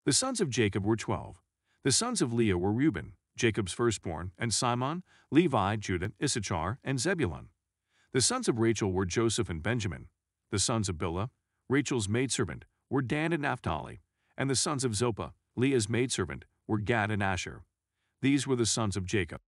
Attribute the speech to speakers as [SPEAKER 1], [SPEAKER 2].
[SPEAKER 1] The sons of Jacob were 12. The sons of Leah were Reuben, Jacob's firstborn, and Simon, Levi, Judah, Issachar, and Zebulun. The sons of Rachel were Joseph and Benjamin. The sons of Bilhah, Rachel's maidservant, were Dan and Naphtali. And the sons of Zilpah, Leah's maidservant, were Gad and Asher. These were the sons of Jacob.